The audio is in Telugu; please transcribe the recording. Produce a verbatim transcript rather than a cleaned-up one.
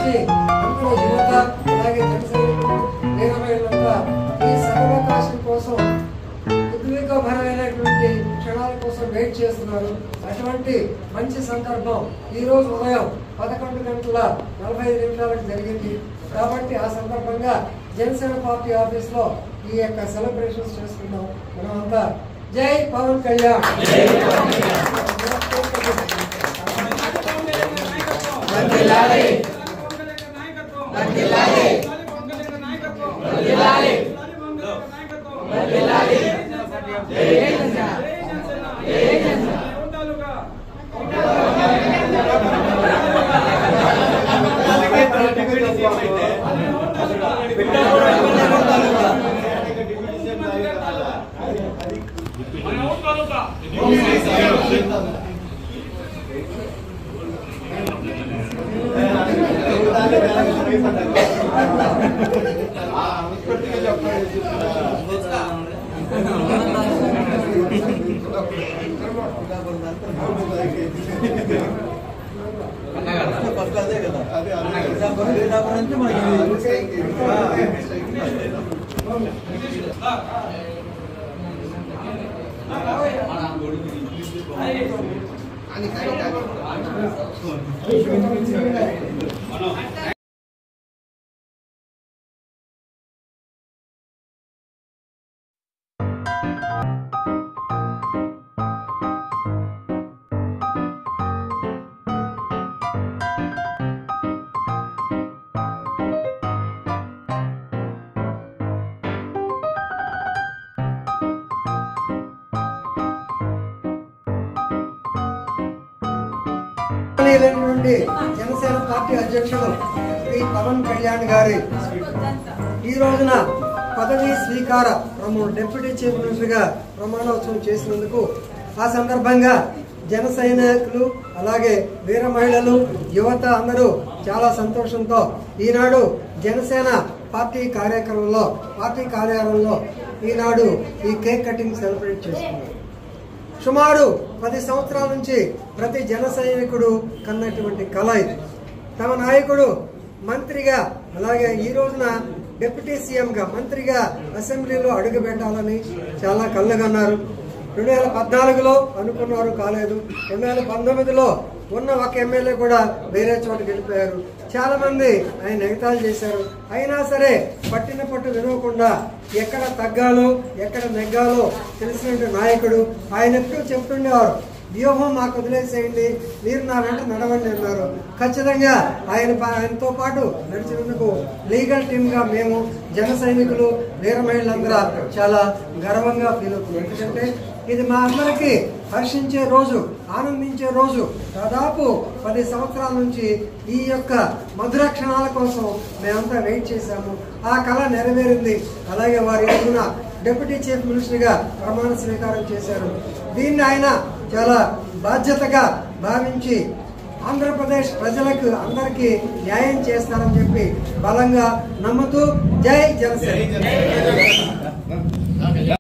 నుంచి అందరూ యువత అలాగే జనసైనికులు వీరమహిళలంతా ఈ సదవకాశం కోసం ఉద్వేగభరమైనటువంటి క్షణాల కోసం వెయిట్ చేస్తున్నారు. అటువంటి మంచి సందర్భం ఈ రోజు ఉదయం పదకొండు గంటల నలభై ఐదు నిమిషాలకు జరిగింది. కాబట్టి ఆ సందర్భంగా జనసేన పార్టీ ఆఫీస్ లో ఈ యొక్క సెలబ్రేషన్స్ చేసుకున్నాం. మనమంతా జై పవన్ కళ్యాణ్. నుండి జనసేన పార్టీ అధ్యక్షులు శ్రీ పవన్ కళ్యాణ్ గారి ఈ రోజున పదవీ స్వీకార ప్రమాణం డిప్యూటీ చీఫ్ మినిస్టర్ గా ప్రమాణోత్సవం చేసినందుకు ఆ సందర్భంగా జన సైనికులు అలాగే వీర మహిళలు యువత అందరూ చాలా సంతోషంతో ఈనాడు జనసేన పార్టీ కార్యక్రమంలో పార్టీ కార్యాలయంలో ఈనాడు ఈ కేక్ కటింగ్ సెలబ్రేట్ చేసుకున్నారు. సుమారు పది సంవత్సరాల నుంచి ప్రతి జన సైనికుడు కన్నటువంటి కళ ఇది. తమ నాయకుడు మంత్రిగా అలాగే ఈ రోజున డిప్యూటీ సీఎంగా మంత్రిగా అసెంబ్లీలో అడుగు పెట్టాలని చాలా కళ్ళగన్నారు. రెండు వేల పద్నాలుగులో అనుకున్నారు, కాలేదు. రెండు వేల పంతొమ్మిదిలో ఉన్న ఒక ఎమ్మెల్యే కూడా వేరే చోట గెలిపారు. చాలా మంది ఆయన ఎగతాళి చేశారు. అయినా సరే పట్టిన పట్టు వినకుండా ఎక్కడ తగ్గాలో ఎక్కడ నెగ్గాలో తెలిసినటువంటి నాయకుడు. ఆయన ఎప్పుడు చెప్తుండేవారు, వ్యూహం మాకు వదిలేసేయండి, మీరు నా వెంట నడవండి అన్నారు. ఖచ్చితంగా ఆయన ఆయనతో పాటు నడిచినందుకు లీగల్ టీమ్ గా మేము జన సైనికులు వీర మహిళలందరూ చాలా గర్వంగా ఫీల్ అవుతున్నాం. ఎందుకంటే ఇది మా అందరికీ హర్షించే రోజు, ఆనందించే రోజు. దాదాపు పది సంవత్సరాల నుంచి ఈ యొక్క మధుర క్షణాల కోసం మేమంతా వెయిట్ చేశాము. ఆ కళ నెరవేరింది. అలాగే వారి రోజున డిప్యూటీ చీఫ్ మినిస్టర్ గా ప్రమాణ స్వీకారం చేశారు. దీన్ని ఆయన చాలా బాధ్యతగా భావించి ఆంధ్రప్రదేశ్ ప్రజలకు అందరికీ న్యాయం చేస్తారని చెప్పి బలంగా నమ్ముతూ జై జనసేన.